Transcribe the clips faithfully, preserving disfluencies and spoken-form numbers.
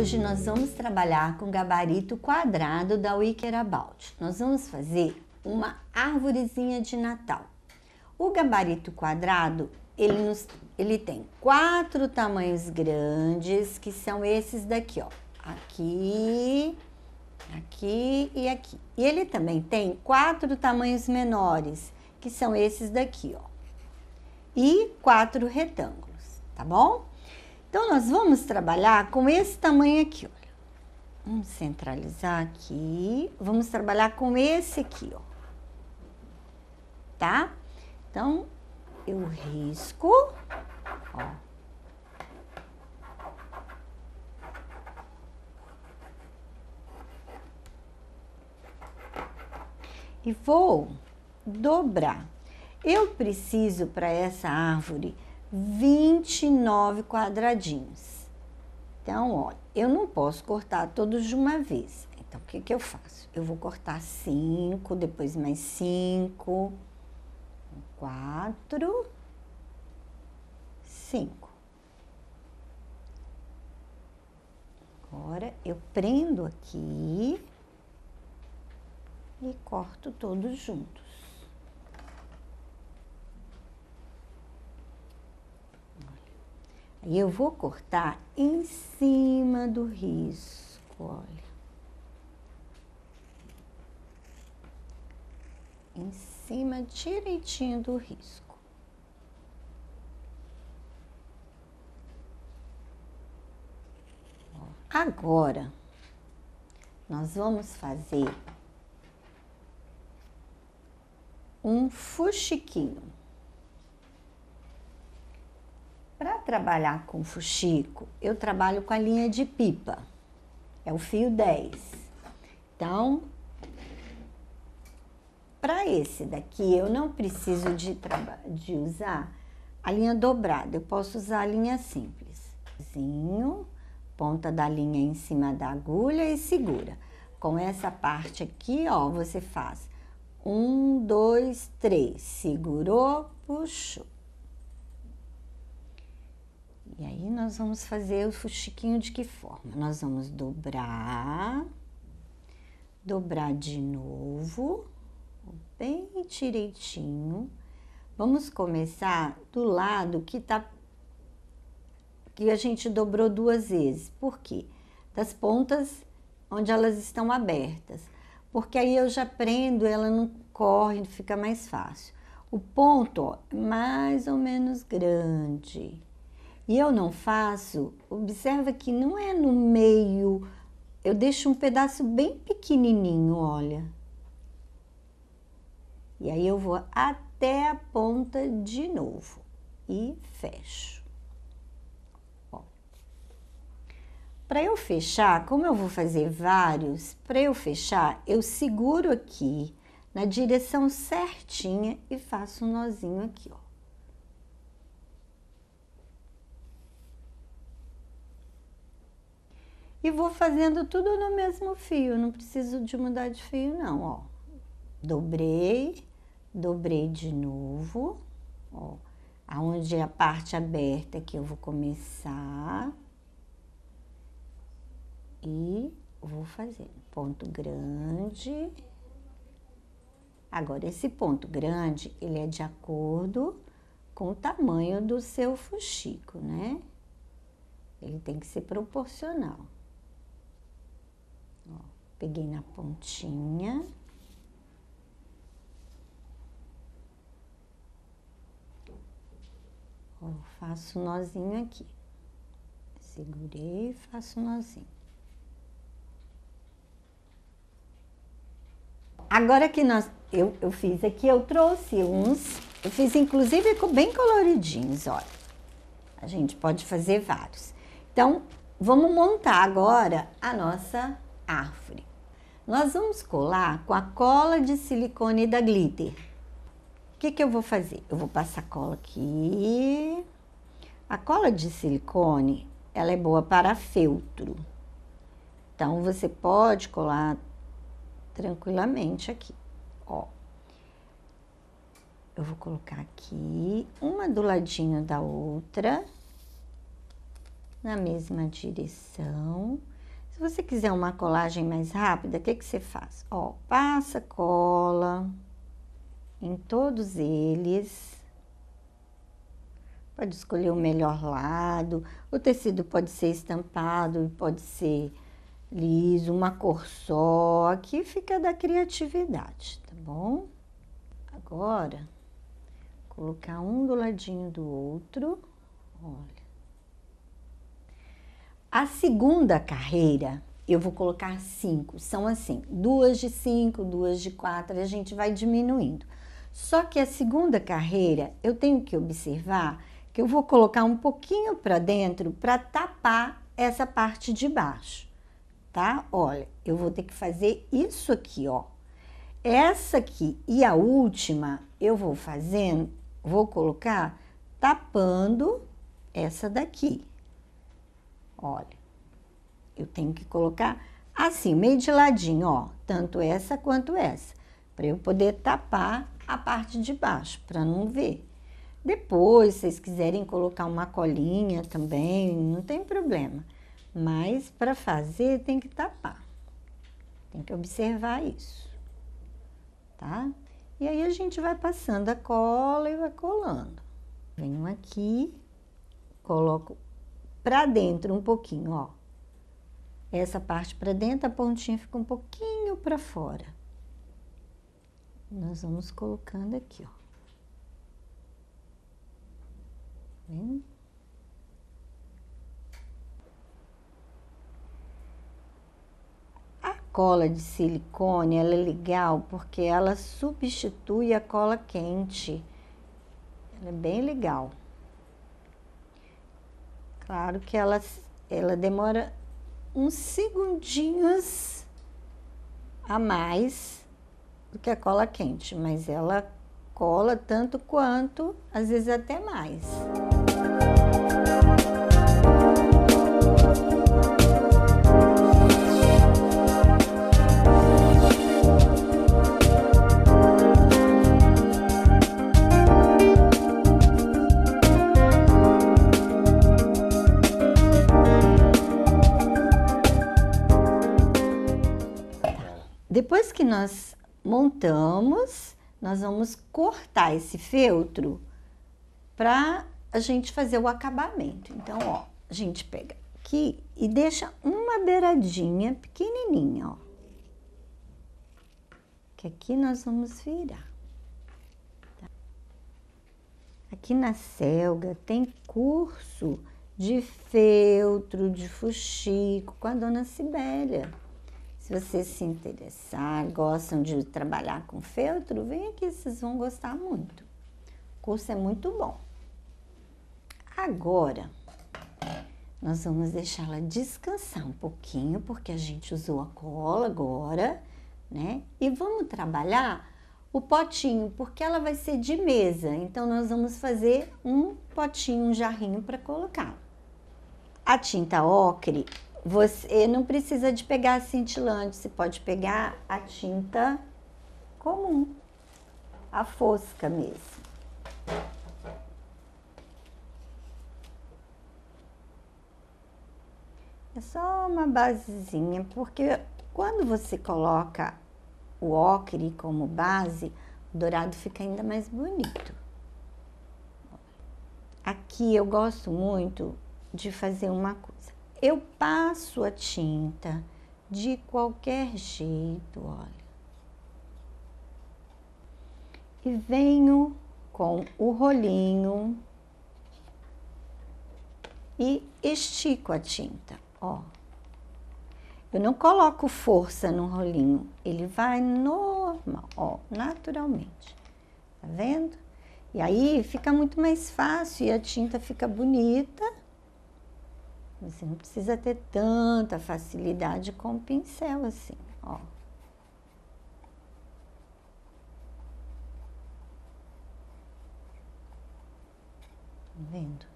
Hoje nós vamos trabalhar com o gabarito quadrado da Wicker About. Nós vamos fazer uma arvorezinha de Natal. O gabarito quadrado, ele, nos, ele tem quatro tamanhos grandes, que são esses daqui, ó. Aqui, aqui e aqui. E ele também tem quatro tamanhos menores, que são esses daqui, ó. E quatro retângulos, tá bom? Então, nós vamos trabalhar com esse tamanho aqui, olha. Vamos centralizar aqui. Vamos trabalhar com esse aqui, ó. Tá? Então, eu risco, ó. E vou dobrar. Eu preciso, para essa árvore, vinte e nove quadradinhos. Então, olha, eu não posso cortar todos de uma vez. Então, o que que eu faço? Eu vou cortar cinco, depois mais cinco, quatro, cinco. Agora, eu prendo aqui e corto todos juntos. Aí eu vou cortar em cima do risco, olha. Em cima direitinho do risco. Agora, nós vamos fazer um fuxiquinho. Para trabalhar com fuxico, eu trabalho com a linha de pipa, é o fio dez. Então, para esse daqui, eu não preciso de, de usar a linha dobrada, eu posso usar a linha simples. Ponta da linha em cima da agulha e segura. Com essa parte aqui, ó, você faz um, dois, três, segurou, puxou. E aí, nós vamos fazer o fuxiquinho de que forma? Nós vamos dobrar, dobrar de novo, bem direitinho. Vamos começar do lado que tá, que a gente dobrou duas vezes. Por quê? Das pontas onde elas estão abertas. Porque aí eu já prendo, ela não corre, fica mais fácil. O ponto, ó, é mais ou menos grande. E eu não faço, observa que não é no meio, eu deixo um pedaço bem pequenininho, olha. E aí eu vou até a ponta de novo e fecho. Para eu fechar, como eu vou fazer vários, para eu fechar, eu seguro aqui na direção certinha e faço um nozinho aqui, ó. E vou fazendo tudo no mesmo fio, não preciso de mudar de fio não, ó. Dobrei, dobrei de novo, ó. Aonde é a parte aberta que eu vou começar. E vou fazer ponto grande. Agora, esse ponto grande, ele é de acordo com o tamanho do seu fuxico, né? Ele tem que ser proporcional. Ó, peguei na pontinha. Ó, faço um nozinho aqui. Segurei e faço um nozinho. Agora que nós, eu, eu fiz aqui, eu trouxe uns, eu fiz inclusive bem coloridinhos, olha. A gente pode fazer vários. Então, vamos montar agora a nossa árvore. Nós vamos colar com a cola de silicone da Glitter. O que que eu vou fazer? Eu vou passar cola aqui. A cola de silicone, ela é boa para feltro. Então, você pode colar tranquilamente aqui, ó. Eu vou colocar aqui, uma do ladinho da outra, na mesma direção, Se você quiser uma colagem mais rápida, o que que você faz? Ó, passa cola em todos eles. Pode escolher o melhor lado. O tecido pode ser estampado, pode ser liso, uma cor só. Aqui fica da criatividade, tá bom? Agora, colocar um do ladinho do outro. Olha. A segunda carreira, eu vou colocar cinco. São assim, duas de cinco, duas de quatro, a gente vai diminuindo. Só que a segunda carreira, eu tenho que observar que eu vou colocar um pouquinho para dentro para tapar essa parte de baixo, tá? Olha, eu vou ter que fazer isso aqui, ó. Essa aqui e a última, eu vou fazendo, vou colocar tapando essa daqui. Olha, eu tenho que colocar assim, meio de ladinho, ó, tanto essa quanto essa, para eu poder tapar a parte de baixo, para não ver. Depois, se vocês quiserem colocar uma colinha também, não tem problema. Mas para fazer tem que tapar. Tem que observar isso, tá? E aí a gente vai passando a cola e vai colando. Venho aqui, coloco para dentro um pouquinho, ó. Essa parte para dentro, a pontinha fica um pouquinho para fora. Nós vamos colocando aqui, ó. Vendo? A cola de silicone, ela é legal porque ela substitui a cola quente. Ela é bem legal. Claro que ela, ela demora uns segundinhos a mais do que a cola quente, mas ela cola tanto quanto, às vezes até mais. Depois que nós montamos, nós vamos cortar esse feltro para a gente fazer o acabamento. Então, ó, a gente pega aqui e deixa uma beiradinha pequenininha, ó. Que aqui nós vamos virar. Tá? Aqui na Selga tem curso de feltro, de fuxico com a dona Cibélia. Se vocês se interessar, gostam de trabalhar com feltro, vem aqui, vocês vão gostar muito. O curso é muito bom. Agora, nós vamos deixá-la descansar um pouquinho, porque a gente usou a cola agora, né? E vamos trabalhar o potinho, porque ela vai ser de mesa. Então, nós vamos fazer um potinho, um jarrinho para colocar. A tinta ocre, você não precisa de pegar cintilante, você pode pegar a tinta comum, a fosca mesmo. É só uma basezinha, porque quando você coloca o ocre como base, o dourado fica ainda mais bonito. Aqui eu gosto muito de fazer uma coisa. Eu passo a tinta de qualquer jeito, olha. E venho com o rolinho e estico a tinta, ó. Eu não coloco força no rolinho, ele vai normal, ó, naturalmente. Tá vendo? E aí fica muito mais fácil e a tinta fica bonita. Você não precisa ter tanta facilidade com o pincel assim, ó. Tá vendo?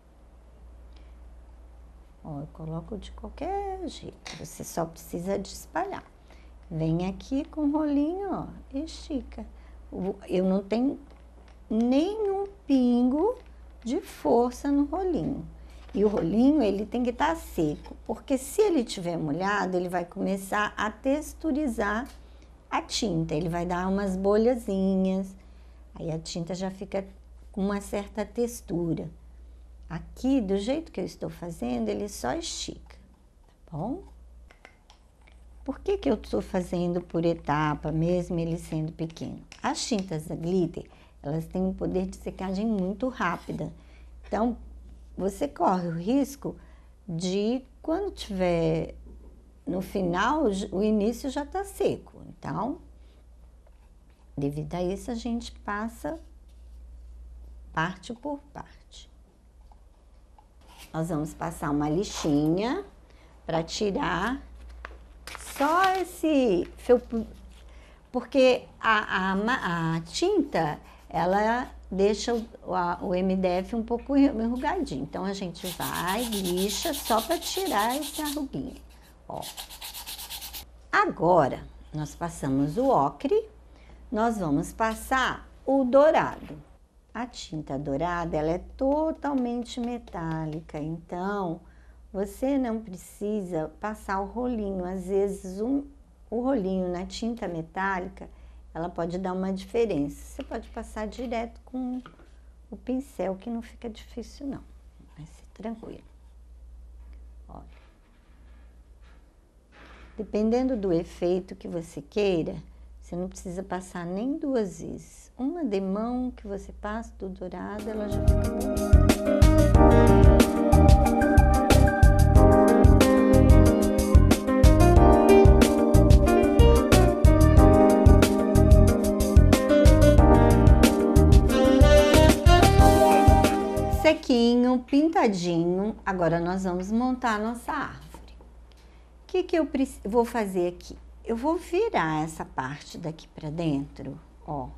Ó, eu coloco de qualquer jeito, você só precisa de espalhar. Vem aqui com o rolinho, ó, e estica. Eu não tenho nenhum pingo de força no rolinho. E o rolinho, ele tem que estar seco, porque se ele estiver molhado, ele vai começar a texturizar a tinta. Ele vai dar umas bolhazinhas, aí a tinta já fica com uma certa textura. Aqui, do jeito que eu estou fazendo, ele só estica, tá bom? Por que que eu estou fazendo por etapa, mesmo ele sendo pequeno? As tintas da glitter, elas têm um poder de secagem muito rápida. Então, você corre o risco de, quando tiver no final, o início já tá seco. Então, devido a isso, a gente passa parte por parte. Nós vamos passar uma lixinha para tirar só esse fio, porque a, a, a tinta, ela deixa o, a, o M D F um pouco enrugadinho. Então, a gente vai, lixa, só para tirar esse arruguinho, ó. Agora, nós passamos o ocre, nós vamos passar o dourado. A tinta dourada, ela é totalmente metálica, então, você não precisa passar o rolinho. Às vezes, um, o rolinho na tinta metálica, ela pode dar uma diferença. Você pode passar direto com o pincel, que não fica difícil, não. Vai ser tranquilo. Olha. Dependendo do efeito que você queira, você não precisa passar nem duas vezes. Uma demão que você passa do dourado, ela já fica bonita. Sequinho, pintadinho, agora nós vamos montar a nossa árvore. O que que eu vou fazer aqui? Eu vou virar essa parte daqui pra dentro, ó,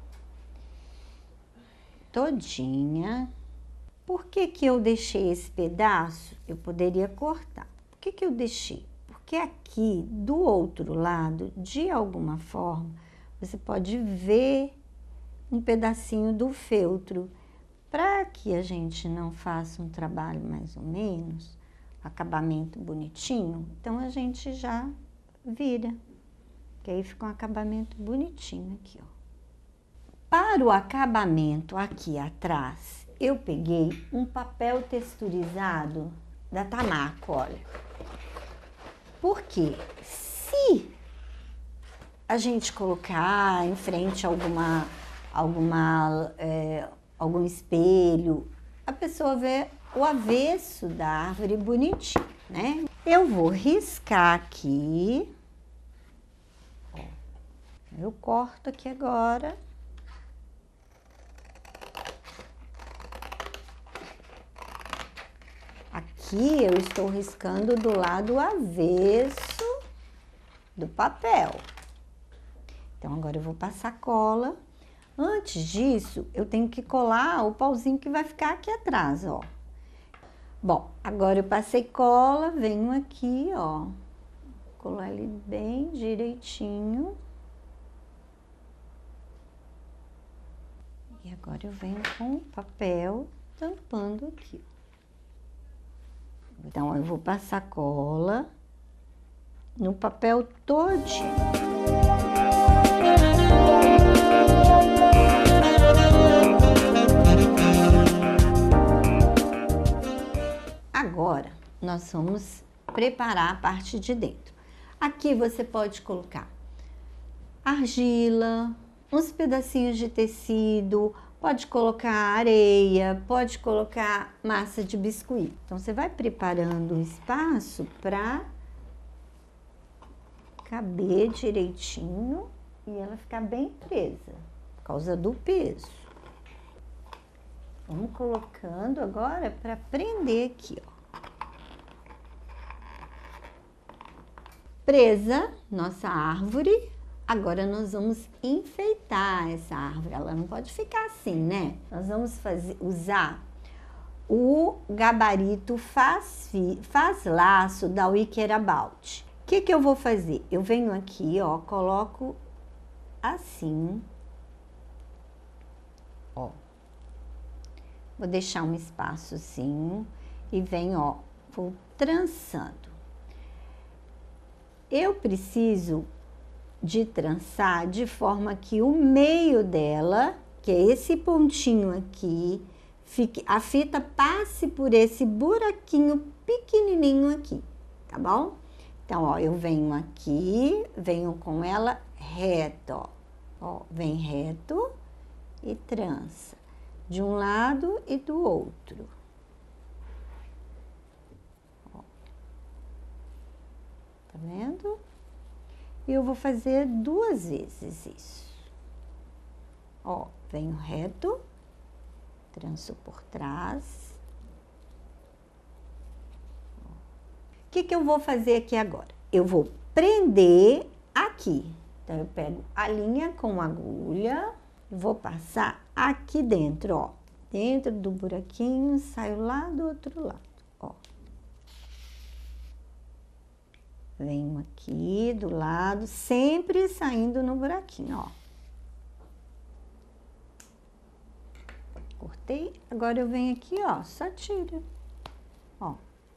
todinha. Por que que eu deixei esse pedaço? Eu poderia cortar. Por que que eu deixei? Porque aqui, do outro lado, de alguma forma, você pode ver um pedacinho do feltro. Para que a gente não faça um trabalho mais ou menos, acabamento bonitinho, então a gente já vira, que aí fica um acabamento bonitinho aqui, ó. Para o acabamento aqui atrás, eu peguei um papel texturizado da Tamaco, olha. Porque se a gente colocar em frente alguma, alguma é, algum espelho, a pessoa vê o avesso da árvore bonitinho, né? Eu vou riscar aqui, ó. Eu corto aqui agora. Aqui eu estou riscando do lado avesso do papel. Então, agora eu vou passar cola. Antes disso, eu tenho que colar o pauzinho que vai ficar aqui atrás, ó. Bom, agora eu passei cola, venho aqui, ó, colar ele bem direitinho. E agora eu venho com o papel tampando aqui, ó. Então, eu vou passar cola no papel todinho. Agora, nós vamos preparar a parte de dentro. Aqui você pode colocar argila, uns pedacinhos de tecido, pode colocar areia, pode colocar massa de biscuit. Então, você vai preparando o espaço para caber direitinho e ela ficar bem presa, por causa do peso. Vamos colocando agora para prender aqui, ó. Presa nossa árvore, agora nós vamos enfeitar essa árvore. Ela não pode ficar assim, né? Nós vamos fazer, usar o gabarito faz, faz laço da Wicker About. O que que eu vou fazer? Eu venho aqui, ó, coloco assim, ó. Vou deixar um espaçozinho e venho, ó, vou trançando. Eu preciso de trançar de forma que o meio dela, que é esse pontinho aqui, fique, a fita passe por esse buraquinho pequenininho aqui, tá bom? Então, ó, eu venho aqui, venho com ela reto, ó, ó, vem reto e trança de um lado e do outro. Ó. Tá vendo? E eu vou fazer duas vezes isso. Ó, venho reto, tranço por trás. O que que eu vou fazer aqui agora? Eu vou prender aqui. Então, eu pego a linha com agulha e vou passar aqui dentro, ó. Dentro do buraquinho, saio lá do outro lado, ó. Venho aqui do lado, sempre saindo no buraquinho, ó. Cortei, agora eu venho aqui, ó, só tira, ó.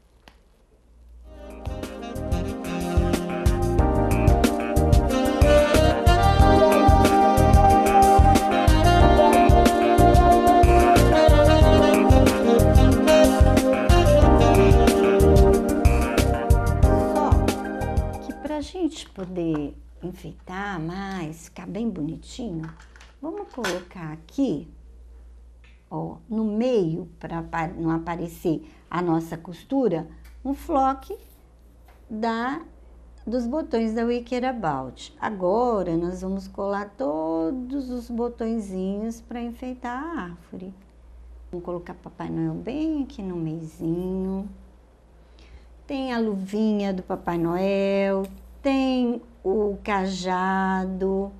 Pra gente poder enfeitar mais, ficar bem bonitinho, vamos colocar aqui, ó, no meio, para não aparecer a nossa costura, um floque da, dos botões da Wicked About. Agora, nós vamos colar todos os botõezinhos para enfeitar a árvore. Vamos colocar Papai Noel bem aqui no meizinho. Tem a luvinha do Papai Noel, tem o cajado,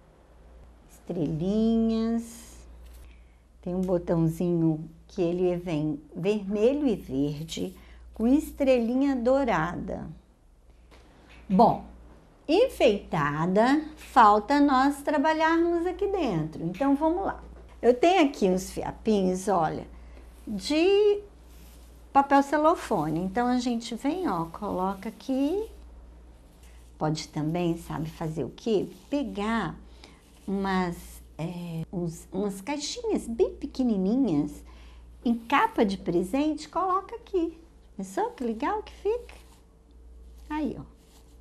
estrelinhas, tem um botãozinho que ele vem vermelho e verde, com estrelinha dourada. Bom, enfeitada, falta nós trabalharmos aqui dentro, então vamos lá. Eu tenho aqui uns fiapinhos, olha, de papel celofane, então a gente vem, ó, coloca aqui. Pode também, sabe, fazer o quê? Pegar umas, é, uns, umas caixinhas bem pequenininhas, em capa de presente, coloca aqui. Pensou que legal que fica? Aí, ó.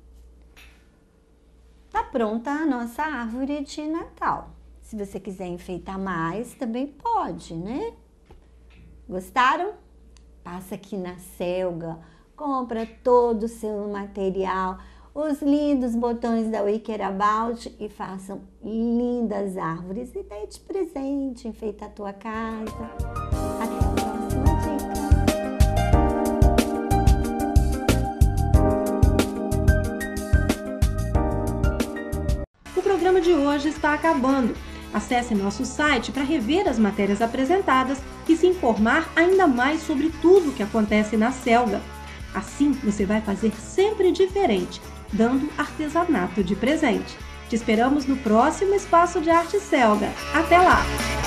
Tá pronta a nossa árvore de Natal. Se você quiser enfeitar mais, também pode, né? Gostaram? Passa aqui na Selga, compra todo o seu material, os lindos botões da Wicked About e façam lindas árvores e dê de presente, enfeita a tua casa. Até a próxima dica. O programa de hoje está acabando. Acesse nosso site para rever as matérias apresentadas e se informar ainda mais sobre tudo o que acontece na Selga. Assim, você vai fazer sempre diferente, dando artesanato de presente. Te esperamos no próximo Espaço de Arte Selga. Até lá!